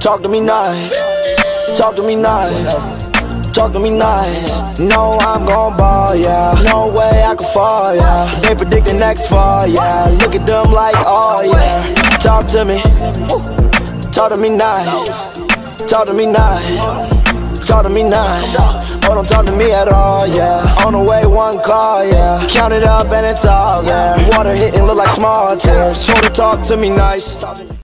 Talk to me nice, talk to me nice, talk to me nice. No, I'm gon' ball, yeah. No way I can fall, yeah. They predict the next fall, yeah. Look at them like, oh yeah. Talk to me, talk to me nice, talk to me nice, talk to me nice. Oh, don't talk to me at all, yeah. On the way, one call, yeah. Count it up and it's all there. Water hitting look like small tears. So to talk to me nice.